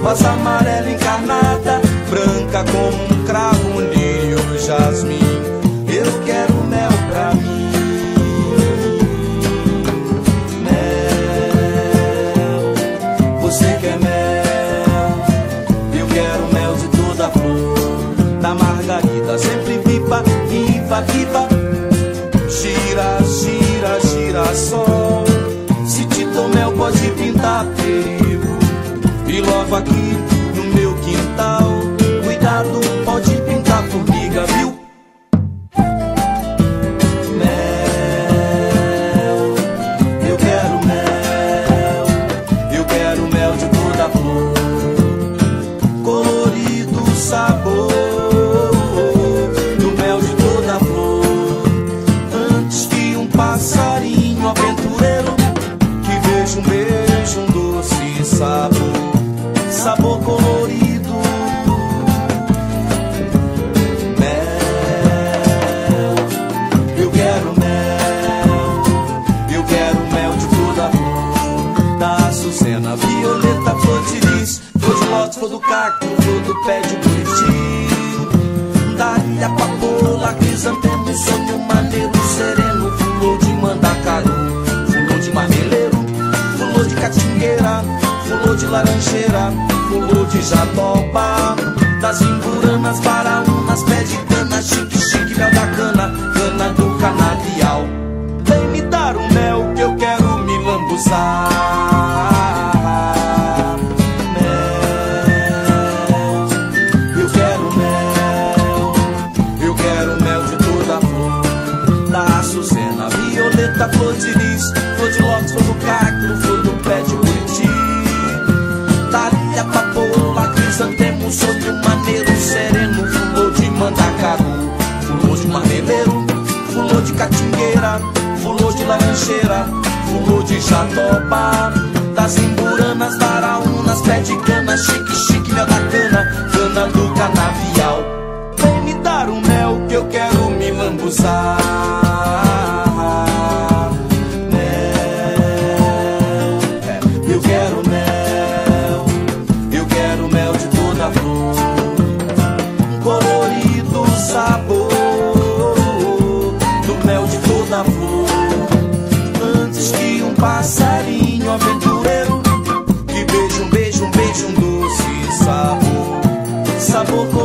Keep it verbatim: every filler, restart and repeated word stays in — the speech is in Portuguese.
rosa amarela encarnada, branca como um cravo, um lírio, jasmim. Eu quero mel pra mim. Mel, você quer mel? Eu quero mel de toda flor, da margarida sempre viva, viva, viva. Gira, gira, girassol. Se te dou mel pode pintar perigo. E logo aqui no meu quintal, cuidado, pode pintar formiga, viu? Mel, eu quero mel, eu quero mel de toda flor, colorido sabor do mel de toda flor. Antes que um passarinho aventureiro que veja um beijo, um doce sabor, sabor colorido. Mel, eu quero mel, eu quero mel de toda flor, da açucena, violeta, flor de lis, flor de lótus, flor do cacto, flor do pé de buriti, da ilha papoula, crisantemo, sonho maneiro, sereno, flor de mandacaru, flor de marmeleiro, flor de catingueira, flor de laranjeira, flor de jatoba, das imburanas, varaunas, pé de cana, chique, chique, mel da cana, cana do canavial. Vem me dar um mel que eu quero me lambuzar. Mel, eu quero mel, eu quero mel de toda flor, da açucena, violeta, flor de lis, flor de lótus, flor do cacto, flor do pé de buriti, Dália, papoula, crisantemo, sonho maneiro, sereno, flor de mandacaru, flor de marmeleiro, flor de catingueira, flor de laranjeira, flor de jatoba, das imburanas, varaunas, pé de cana, chique, chique, mel da cana, cana do canavial. Vem me dar um mel que eu quero me lambuzar. Colorido sabor do mel de toda flor. Antes que um passarinho aventureiro que beija um beijo, um beijo, um doce sabor, sabor